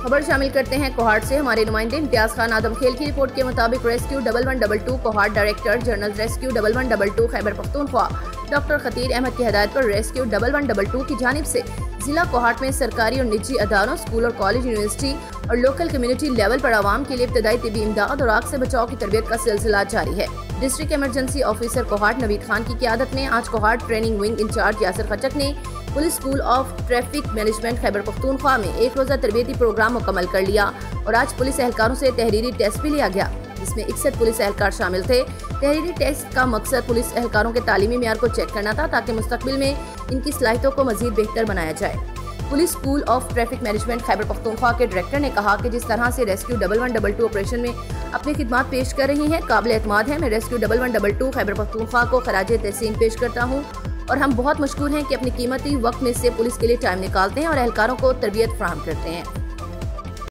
खबर शामिल करते हैं कोहाट से। हमारे नुमाइंदे इम्तियाज खान आदम खेल की रिपोर्ट के मुताबिक rescue 1122 Kohat director general rescue 1122 Khyber Pakhtunkhwa doctor Khatir Ahmad की हदायत पर रेस्क्यू 1122 की जानिब से जिला कोहाट में सरकारी और निजी अदारों, स्कूल और कॉलेज, यूनिवर्सिटी और लोकल कम्युनिटी लेवल पर आवाम के लिए इब्तदाई तिबी इमदाद और आग से बचाव की तरबियत का सिलसिला जारी है। District emergency officer Kohat Naveed Khan की क़यादत में आज Kohat training wing incharge Yasir Khachak ने police school of traffic management Khyber Pakhtunkhwa में एक रोज़ा तरबियती प्रोग्राम मुकम्मल कर लिया और आज पुलिस एहलकारों से तहरीरी टेस्ट भी लिया गया, जिसमें 61 पुलिस एहलकार शामिल थे। तहरीरी टेस्ट का मकसद पुलिस एहलकारों के तालीमी मेयार को चेक करना था ताकि मुस्तकबिल में इनकी सलाहियतों को मजीद बेहतर बनाया जाए। Police school of traffic management Khyber Pakhtunkhwa के डायरेक्टर ने कहा कि जिस तरह से रेस्क्यू 1122 ऑपरेशन में अपनी खिदमत पेश कर रही हैं, काबिल एतमाद है। मैं रेस्क्यू 1122 खैबर पख्तूनख्वा को खराज तहसीन पेश करता हूँ और हम बहुत मशकूर हैं कि अपनी कीमती वक्त में से पुलिस के लिए टाइम निकालते हैं और एहलकारों को तरबियत फराहम करते हैं।